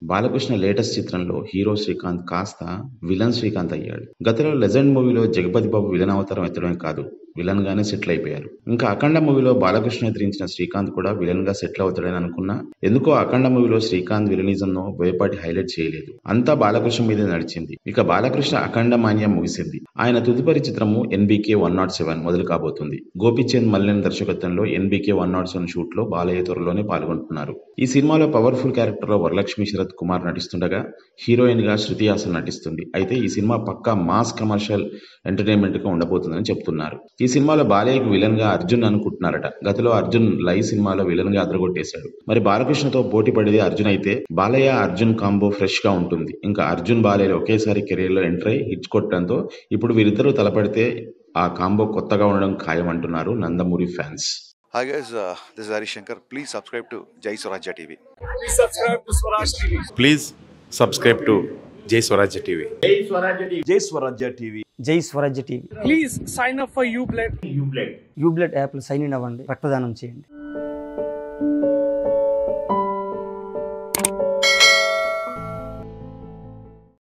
Balakrishna latest చిత్రంలో hero Srikanth కాస్త villain Srikanth అయ్యాడు. గతంలో లెజెండ్ మూవీలో జగపతి బాబు విలన్ అవతారం ఎత్తడమే కాదు, విలన్ గానే సెటిల్ అయిపోయారు. ఇంకా అఖండ మూవీలో బాలకృష్ణ ఎదిరించిన శ్రీకాంత్ కూడా విలన్ గా సెటిల్ అవుతాడని అనుకున్నా ఎందుకో అఖండ మూవీలో శ్రీకాంత్ విలనిజం ను బోయపాటి హైలైట్ చేయలేదు. అంతా బాలకృష్ణ మీదే నడిచింది. ఇక బాలకృష్ణ అఖండ మాన్యం ముగిసింది. ఆయన తదుపరి చిత్రము ఎన్బికే 107 మొదలు కాబోతుంది. గోపీచంద్ మల్లెన్ దర్శకత్వంలో ఎన్బికే 107 షూట్ లో బాలయ్య త్వరలోనే పాల్గొంటున్నారు. ఈ సినిమాలో పవర్ఫుల్ క్యారెక్టర్ లో వరలక్ష్మి శరత్ కుమార్ నటిస్తుండగా హీరోయిన్ గా శృతి హాసన్ నటిస్తుంది. అయితే ఈ సినిమా పక్కా మాస్ కమర్షియల్ ఎంటర్టైన్మెంట్ గా ఉండబోతుందని చెప్తున్నారు. ఈ సినిమాలో బాలయ్యకు విలన్ గా అర్జున్ అనుకుంటున్నారట. గతంలో అర్జున్ లైవ్ సినిమాలో విలన్ గా అదరగొట్టేశాడు. మరి బాలకృష్ణతో పోటీ పడేది అర్జున్ అయితే బాలయ్య అర్జున్ కాంబో ఫ్రెష్ గా ఉంటుంది. ఇంకా అర్జున్ బాలయ్య ఒకేసారి కెరీర్ లో ఎంటర్ అయి హిట్స్ కొట్టడంతో ఇప్పుడు వీరిద్దరూ తలపడితే ఆ కాంబో కొత్తగా ఉండడం ఖాయం అంటున్నారు Nandamuri fans. Hi guys, this is Hari Shankar. Please subscribe to Jai Swarajya TV. Please subscribe to Swaraj TV. Please subscribe to Jai Swarajya TV. Jai Swarajya TV. Jai Swarajya TV. జై Swarajya TV. Please sign up for Ublood. Ublood app లో sign in అవ్వండి, రక్తదానం చేయండి.